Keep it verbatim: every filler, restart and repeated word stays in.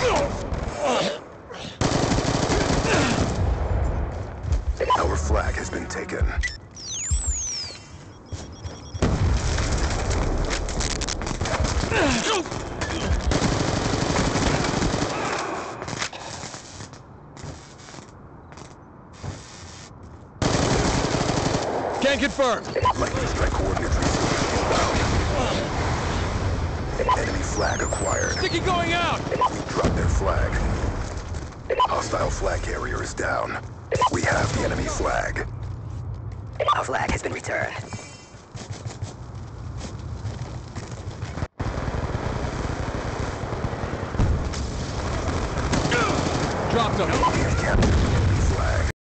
Our flag has been taken. Can confirm. Lightning strike coordinates received inbound. Enemy flag acquired. Sticky going out! We dropped their flag. Hostile flag carrier is down. We have the enemy flag. Our flag has been returned. Dropped them. We have captured